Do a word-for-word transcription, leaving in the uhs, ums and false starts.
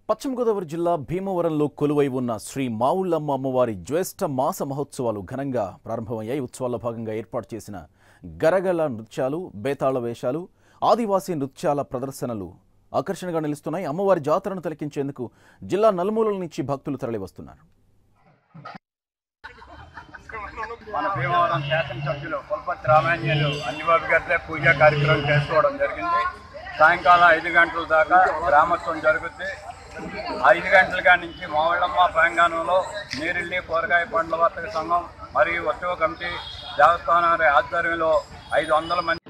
పశ్చిమ గోదావరి జిల్లా భీమవరంలో కొలువై ఉన్న శ్రీ మావుళ్ళమ్మ అమ్మవారి జ్యేష్ఠ మాస మహోత్సవాలు ఘనంగా ప్రారంభమయ్యాయి. ఉత్సవాల్లో భాగంగా ఏర్పాటు చేసిన గరగల నృత్యాలు, బేతాళ వేషాలు, ఆదివాసీ నృత్యాల ప్రదర్శనలు ఆకర్షణగా నిలుస్తున్నాయి. అమ్మవారి జాతరను తిలకించేందుకు జిల్లా నలుమూలల నుంచి భక్తులు తరలివస్తున్నారు. మన భీమవరం శాసనసభ్యులు పులపర్తి రామాంజనేయులు అన్నిబాబు గారితో పూజా కార్యక్రమం చేసుకోవడం జరిగింది. సాయంకాలం ఐదు గంటల దాకా గ్రామోత్సవం జరుగుతుంది. ఐదు గంటల కాడి నుంచి మావుళ్ళమ్మ ప్రాంగణంలో నీరిల్లి కూరగాయ పండ్ల వర్తక సంఘం మరియు ఉత్సవ కమిటీ దేవస్థానం ఆధ్వర్యంలో ఐదు వందల మంది